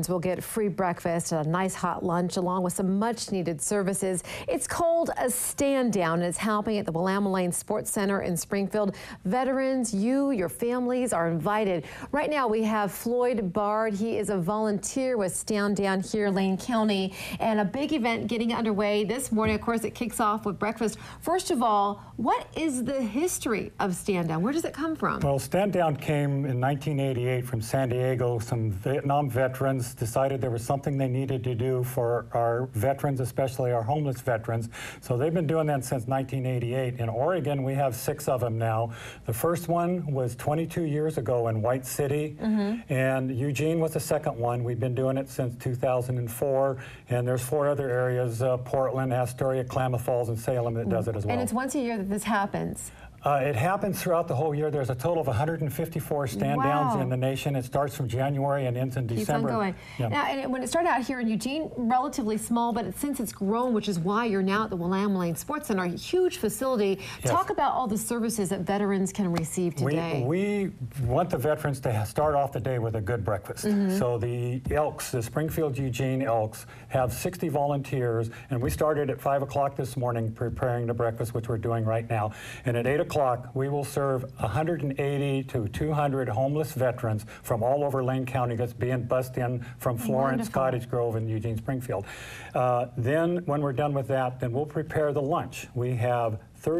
veterans will get free breakfast and a nice hot lunch along with some much needed services. It's called a stand down and it's happening at the Willamette Lane Sports Center in Springfield. Veterans, your families are invited. Right now we have Floyd Bard. He is a volunteer with Stand Down here in Lane County, and a big event getting underway this morning. Of course, it kicks off with breakfast. First of all, what is the history of Stand Down? Where does it come from? Well, Stand Down came in 1988 from San Diego. Some Vietnam veterans decided there was something they needed to do for our veterans, especially our homeless veterans. So they've been doing that since 1988. In Oregon, we have 6 of them now. The first one was 22 years ago in White City, and Eugene was the second one. We've been doing it since 2004, and there's 4 other areas, Portland, Astoria, Klamath Falls, and Salem that does it as well. And it's once a year that this happens. It happens throughout the whole year. There's a total of 154 stand-downs in the nation. It starts from January and ends in December. Keeps on going. Yeah. Now, and when it started out here in Eugene, relatively small, but since it's grown, which is why you're now at the Willamette Lane Sports Center, a huge facility. Yes. Talk about all the services that veterans can receive today. We want the veterans to start off the day with a good breakfast. So the Elks, the Springfield Eugene Elks, have 60 volunteers, and we started at 5 o'clock this morning preparing the breakfast, which we're doing right now. And at 8 o'clock, we will serve 180 to 200 homeless veterans from all over Lane County that's being bussed in from Florence, Cottage Grove, and Eugene, Springfield. Then, when we're done with that, then we'll prepare the lunch. We have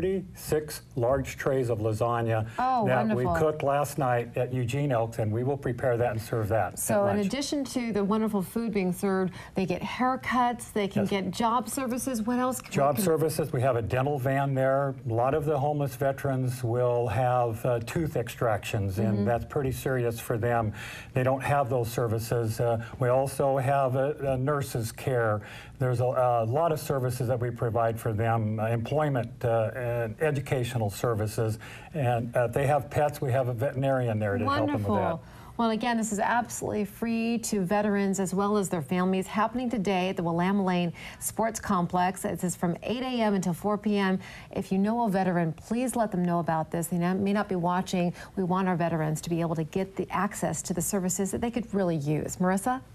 36 large trays of lasagna that we cooked last night at Eugene Elks, and we will prepare that and serve that. So in addition to the wonderful food being served, they get haircuts, they can get job services. What else? Job services, we have a dental van there. A lot of the homeless veterans will have tooth extractions, and that's pretty serious for them. They don't have those services. We also have a nurse's care. There's a lot of services that we provide for them, employment and educational services. And if they have pets, we have a veterinarian there to help them with that. Well, again, this is absolutely free to veterans as well as their families, happening today at the Willamette Lane Sports Complex. It is from 8 a.m. until 4 p.m. If you know a veteran, please let them know about this. They may not be watching. We want our veterans to be able to get the access to the services that they could really use. Marissa?